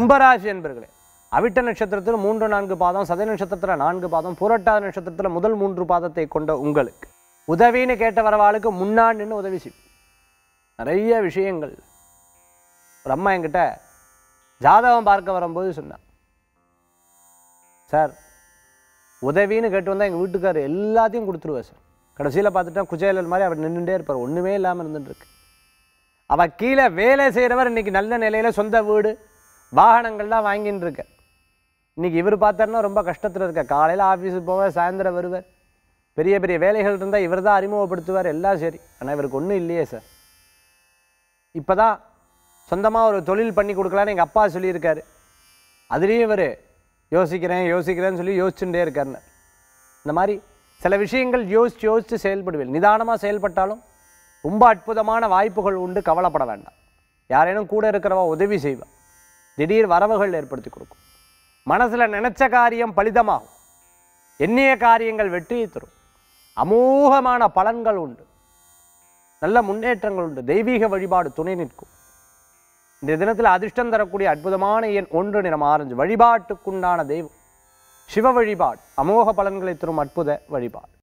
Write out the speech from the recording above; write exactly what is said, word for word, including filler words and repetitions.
கும்பராசி என்பர்களே, அவிட்ட நட்சத்திரத்தில் மூன்று நான்கு பாதம், சதய நட்சத்திரத்தில் நான்கு பாதம், புரட்டாத நட்சத்திரத்தில் முதல் மூன்று பாதத்தை கொண்ட உங்களுக்கு உதவின்னு கேட்ட வரவாளுக்கு முன்னாடி நின்று உதவி செய்யும். நிறைய விஷயங்கள். ஒரு அம்மா என்கிட்ட ஜாதகம் பார்க்க வரும்போது சொன்னான், சார் உதவின்னு கேட்டு வந்தால் எங்கள் வீட்டுக்காரர் எல்லாத்தையும் கொடுத்துருவார் சார். கடைசியில் பார்த்துட்டா குச்சேலல் மாதிரி அவர் நின்றுட்டே இருப்பார், ஒன்றுமே இல்லாமல் இருந்துட்டுருக்கு. அவள் கீழே வேலை செய்கிறவர் இன்றைக்கி நல்ல நிலையில் சொந்த வீடு வாகனங்கள்லாம் வாங்கின்னு இருக்க. இன்றைக்கி இவர் பார்த்தாருன்னா ரொம்ப கஷ்டத்தில் இருக்க. காலையில் ஆஃபீஸுக்கு போவார், சாயந்தரம் வருவார், பெரிய பெரிய வேலைகள் இருந்தால் இவர் தான் அறிமுகப்படுத்துவார், எல்லாம் சரி. ஆனால் இவருக்கு ஒன்றும் இல்லையே சார். இப்போ தான் சொந்தமாக ஒரு தொழில் பண்ணி கொடுக்கலான்னு எங்கள் அப்பா சொல்லியிருக்காரு. அதுலேயும் இவர் யோசிக்கிறேன் யோசிக்கிறேன்னு சொல்லி யோசிச்சுட்டே இருக்காருன்னு. இந்த மாதிரி சில விஷயங்கள் யோசித்து யோசித்து செயல்படுவேன். நிதானமாக செயல்பட்டாலும் ரொம்ப அற்புதமான வாய்ப்புகள் உண்டு, கவலைப்பட வேண்டாம். யாரேனும் கூட இருக்கிறவா உதவி செய்வா, திடீர் வரவுகள் ஏற்படுத்தி கொடுக்கும். மனசில் நினச்ச காரியம் பலிதமாகும், எண்ணிய காரியங்கள் வெற்றியை தரும், அமோகமான பலன்கள் உண்டு, நல்ல முன்னேற்றங்கள் உண்டு. தெய்வீக வழிபாடு துணை நிற்கும். இந்த தினத்தில் அதிர்ஷ்டம் தரக்கூடிய அற்புதமான எண் ஒன்று, நிறம் ஆரஞ்சு. வழிபாட்டுக்குண்டான தெய்வம் சிவ வழிபாடு, அமோக பலன்களை தரும் அற்புத வழிபாடு.